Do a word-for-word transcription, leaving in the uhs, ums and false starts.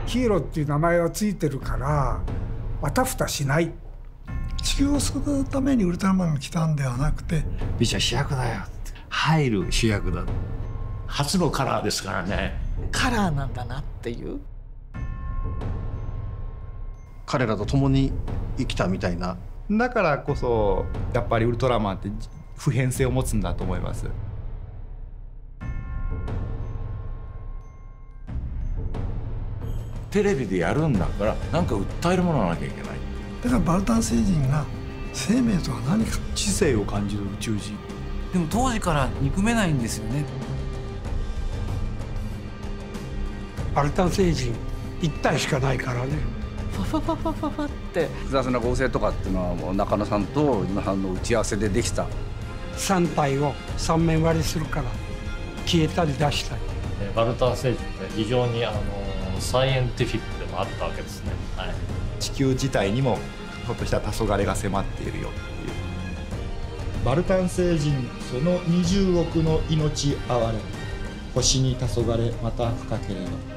ヒーローっていう名前がついてるからあたふたしない。 地球を救うためにウルトラマンが来たんではなくて、 ビジョン主役だよって、入る主役だ。 初のカラーですからね。 カラーなんだなっていう。 彼らと共に生きたみたいな。 だからこそやっぱりウルトラマンって普遍性を持つんだと思います。 テレビでやるんだからなんか訴えるものがなきゃいけない。 だからバルタン星人が生命とは何か、 知性を感じる宇宙人。 でも当時から憎めないんですよね。 バルタン星人一体しかないからね。 ファファファファファファって複雑な合成とかっていうのはもう中野さんと今さんの打ち合わせでできた。 さん体をさん面割りするから消えたり出したり。 バルタン星人って非常にあのサイエンティフィックでもあったわけですね、はい、 地球自体にもひょっとしたら黄昏が迫っているよっていう。 バルタン星人そのにじゅうおくの命あわれ、星に黄昏また深ければ。